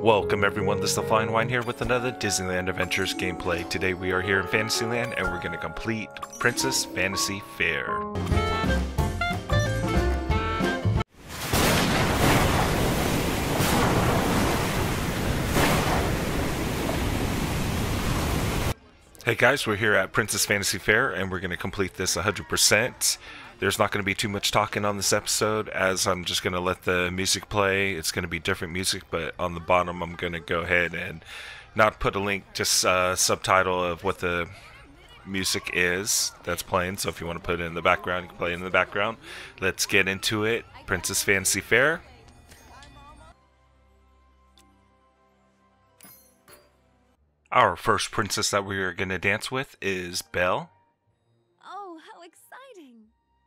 Welcome everyone, this is the Flying Wine here with another Disneyland Adventures gameplay. Today we are here in Fantasyland and we're going to complete Princess Fantasy Fair. Hey guys, we're here at Princess Fantasy Fair and we're going to complete this 100%. There's not going to be too much talking on this episode as I'm just going to let the music play. It's going to be different music, but on the bottom I'm going to go ahead and not put a link, just a subtitle of what the music is that's playing. So if you want to put it in the background, you can play it in the background. Let's get into it. Princess Fantasy Fair. Our first princess that we are going to dance with is Belle. Oh, how exciting!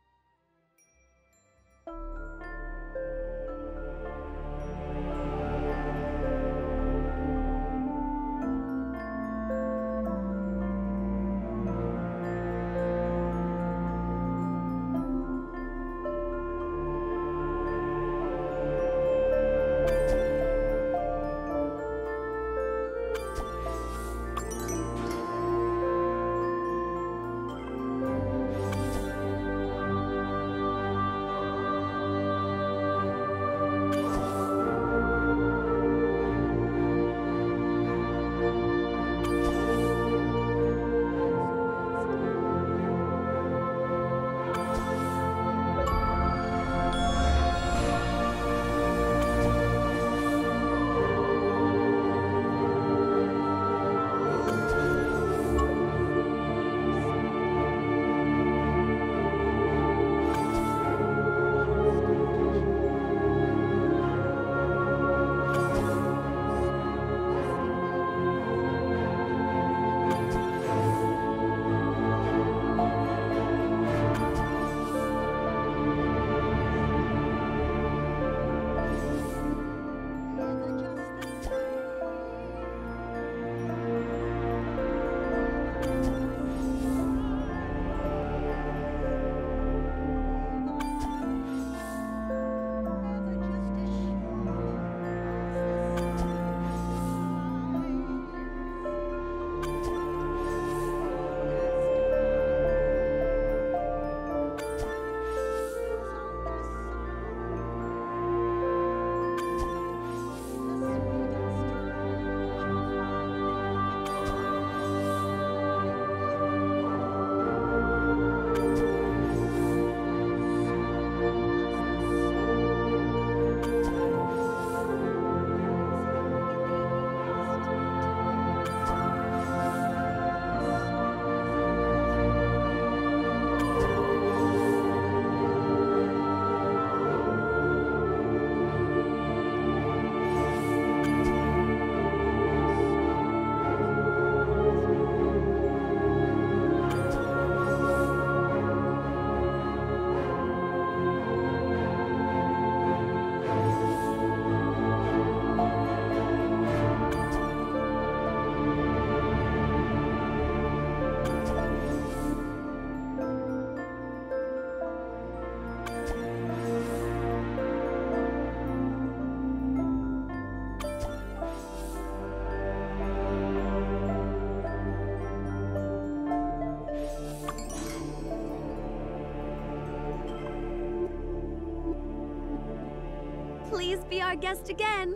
Please be our guest again.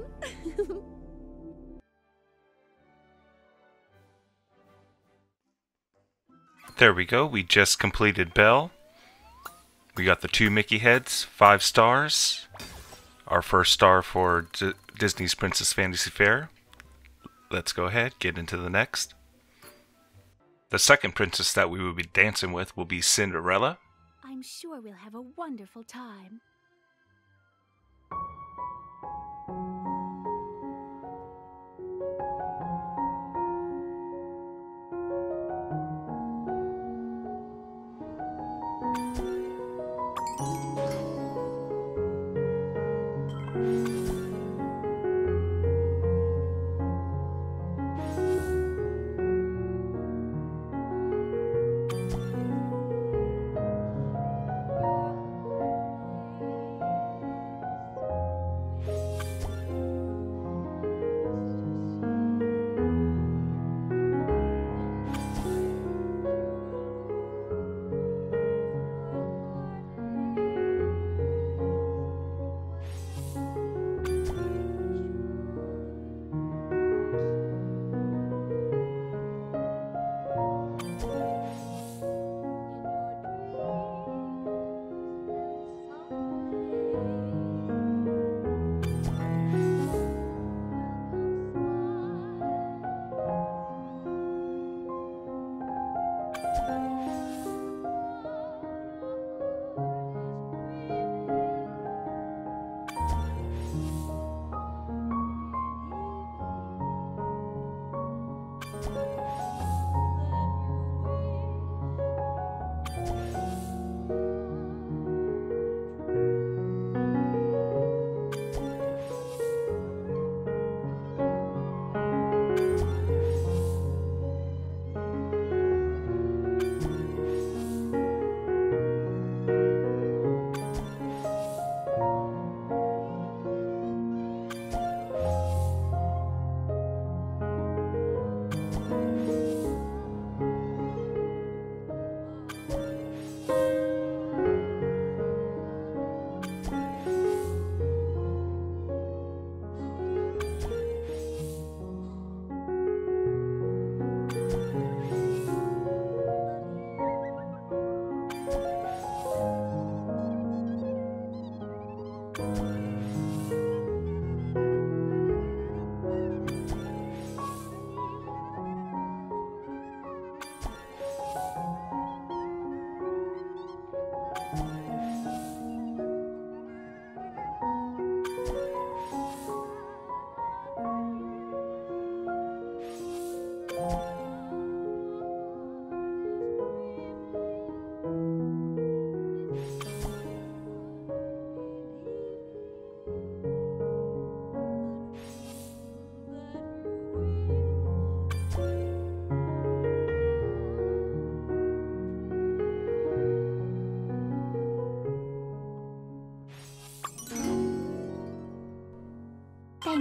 There we go, we just completed Belle. We got the 2 Mickey heads, 5 stars. Our first star for Disney's Princess Fantasy Fair. Let's go ahead, get into the next. The second princess that we will be dancing with will be Cinderella. I'm sure we'll have a wonderful time.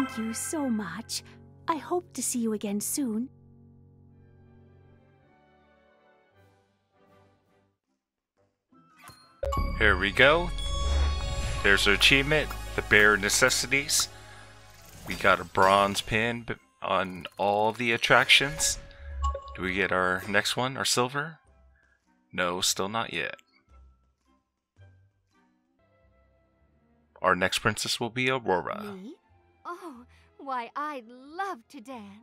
Thank you so much. I hope to see you again soon. Here we go. There's our achievement, the bare necessities. We got a bronze pin on all the attractions. Do we get our next one, our silver? No, still not yet. Our next princess will be Aurora. Me? Oh, why, I'd love to dance.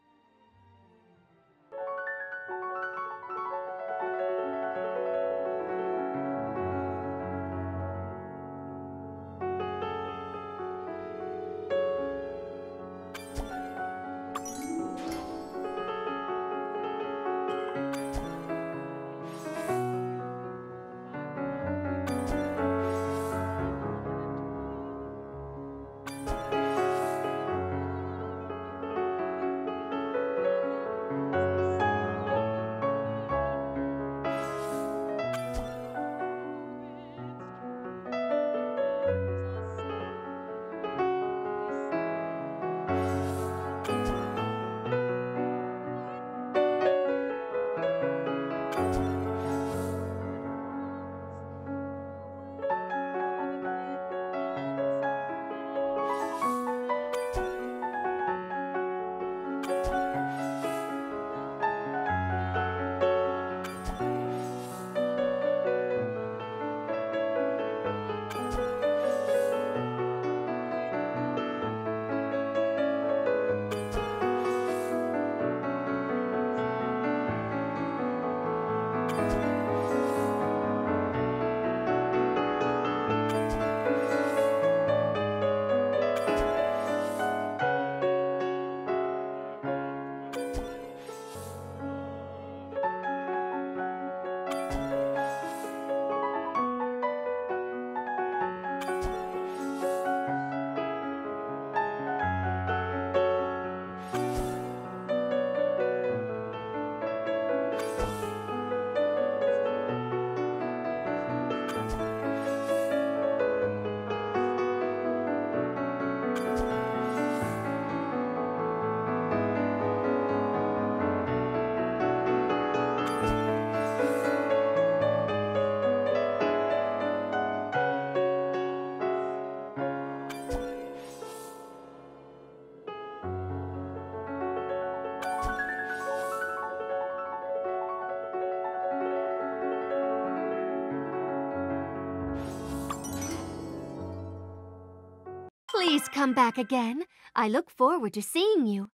Please come back again. I look forward to seeing you.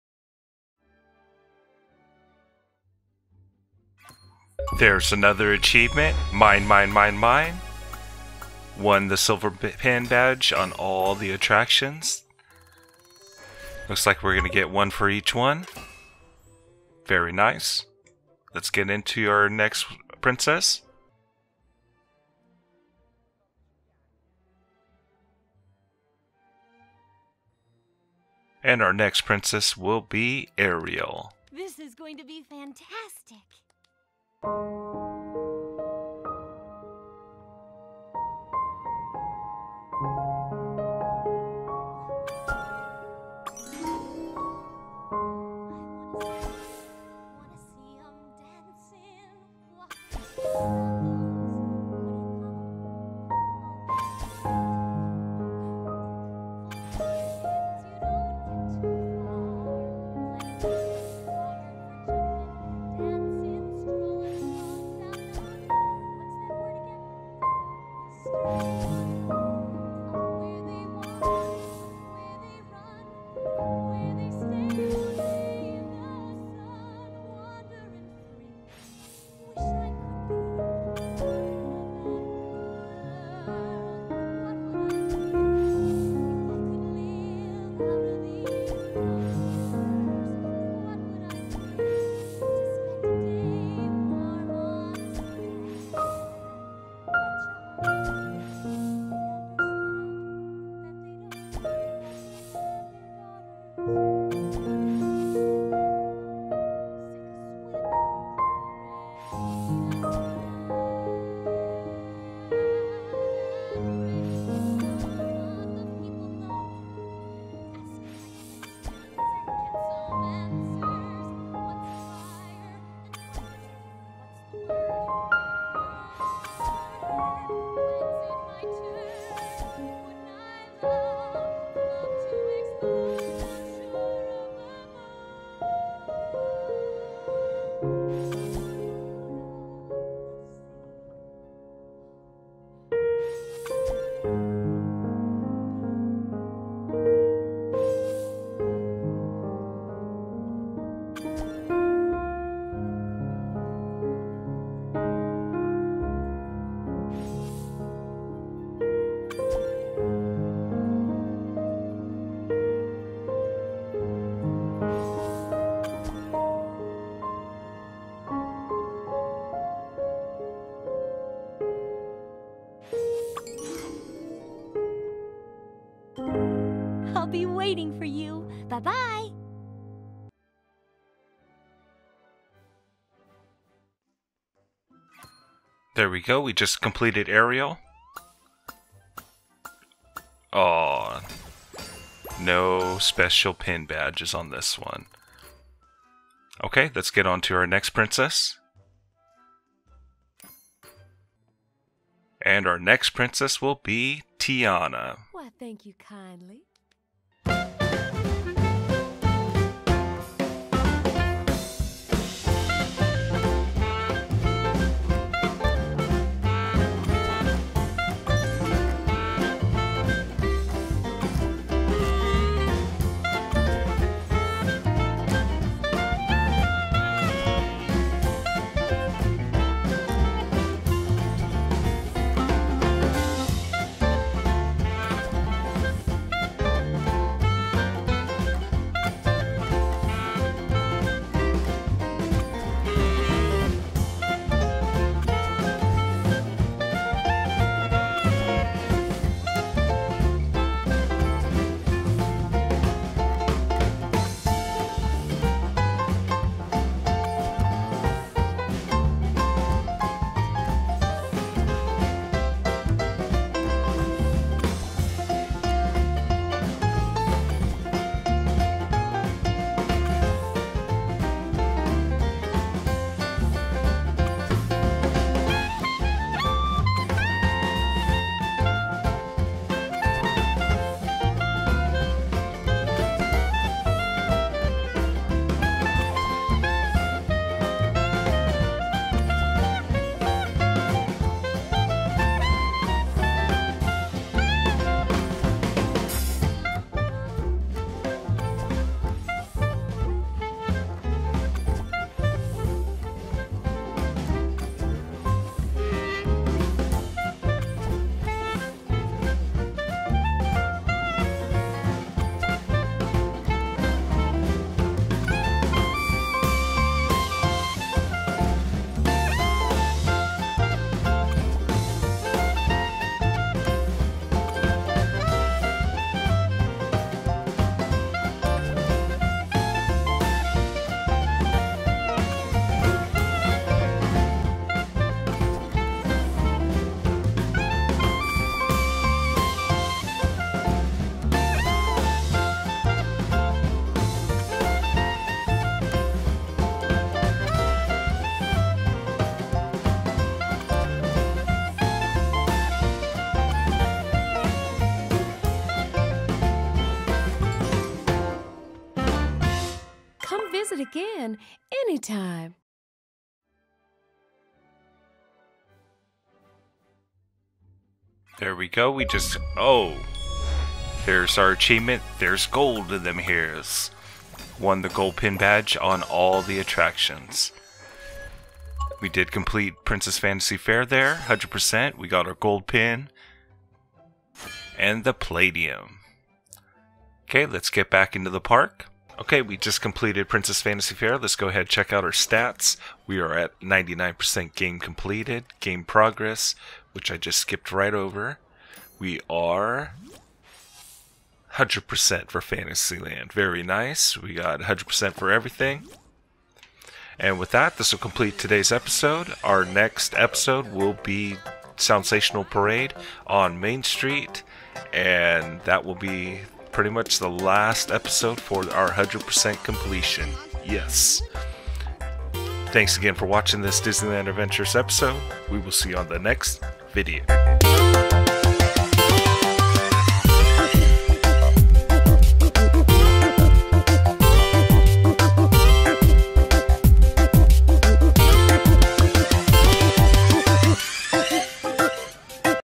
There's another achievement. Mine, mine, mine, mine. Won the silver pin badge on all the attractions. Looks like we're going to get one for each one. Very nice. Let's get into our next princess. And our next princess will be Ariel. This is going to be fantastic. I'll be waiting for you. Bye-bye. There we go. We just completed Ariel. Oh, no special pin badges on this one. Okay, let's get on to our next princess. And our next princess will be Tiana. Why, thank you kindly. Visit again anytime. There we go. We just... Oh! There's our achievement. There's gold in them hairs. Won the gold pin badge on all the attractions. We did complete Princess Fantasy Fair there, 100%. We got our gold pin. And the palladium. Okay, let's get back into the park. Okay, we just completed Princess Fantasy Fair. Let's go ahead and check out our stats. We are at 99% game completed, game progress, which I just skipped right over. We are 100% for Fantasyland. Very nice. We got 100% for everything. And with that, this will complete today's episode. Our next episode will be Soundsational Parade on Main Street, and that will be pretty much the last episode for our 100% completion. Yes. Thanks again for watching this Disneyland Adventures episode. We will see you on the next video.